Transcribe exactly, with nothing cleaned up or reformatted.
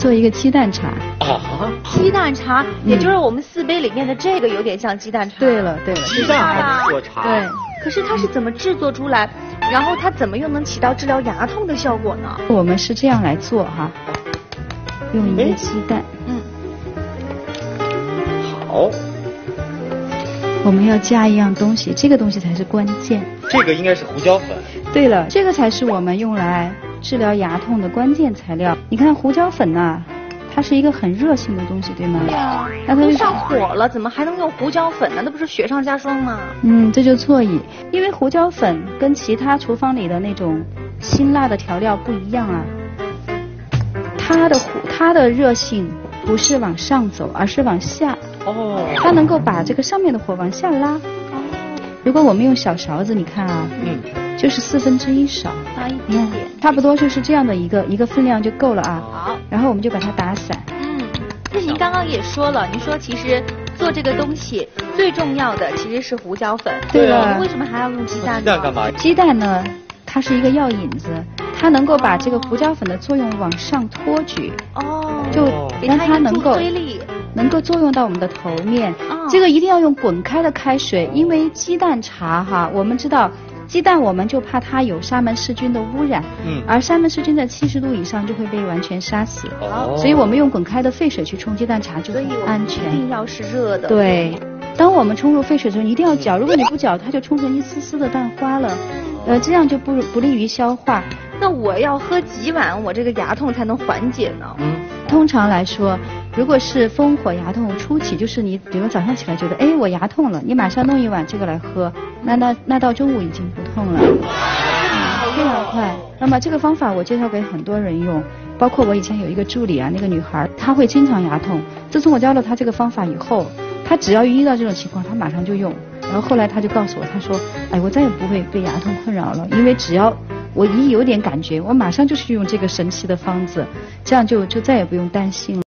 做一个鸡蛋茶。 啊， 鸡蛋茶，也就是我们四杯里面的这个有点像鸡蛋茶。 对了对了， 鸡蛋还能做茶？ 对。 可是它是怎么制作出来？然后它怎么又能起到治疗牙痛的效果呢？ 我们是这样来做哈，用一个鸡蛋。 嗯。 好。 我们要加一样东西，这个东西才是关键。 这个应该是胡椒粉。 对了，这个才是我们用来治疗牙痛的关键材料。你看胡椒粉呐、啊，它是一个很热性的东西，对吗？ 对啊， 那它都上火了，怎么还能用胡椒粉呢？那不是雪上加霜吗？ 嗯，这就错矣。因为胡椒粉跟其他厨房里的那种辛辣的调料不一样啊，它的它的热性不是往上走，而是往下。 哦。 它能够把这个上面的火往下拉。哦。如果我们用小勺子，你看啊，嗯，就是四分之一勺， 啊，一点点， 差不多就是这样的一个一个分量就够了啊。 好。 然后我们就把它打散。 嗯，那您刚刚也说了，您说其实做这个东西最重要的其实是胡椒粉。 对了。 为什么还要用鸡蛋呢？ 鸡蛋干嘛？ 鸡蛋呢，它是一个药引子，它能够把这个胡椒粉的作用往上托举。哦。就让它能够能够作用到我们的头面。哦。这个一定要用滚开的开水，因为鸡蛋茶哈，我们知道。鸡蛋我们就怕它有沙门氏菌的污染，嗯，而沙门氏菌在七十度以上就会被完全杀死，哦，所以我们用滚开的沸水去冲鸡蛋茶就很安全。 一定要是热的。 对，当我们冲入沸水中一定要搅，如果你不搅，它就冲成一丝丝的蛋花了，呃，这样就不不利于消化。 那我要喝几碗，我这个牙痛才能缓解呢？ 嗯，通常来说，如果是风火牙痛初期，就是你比如早上起来觉得，哎，我牙痛了，你马上弄一碗这个来喝，那那那到中午已经不痛了，非常快。那么这个方法我介绍给很多人用，包括我以前有一个助理啊，那个女孩她会经常牙痛，自从我教了她这个方法以后，她只要遇到这种情况，她马上就用。然后后来她就告诉我，她说，哎，我再也不会被牙痛困扰了，因为只要我一有点感觉，我马上就去用这个神奇的方子，这样就就再也不用担心了。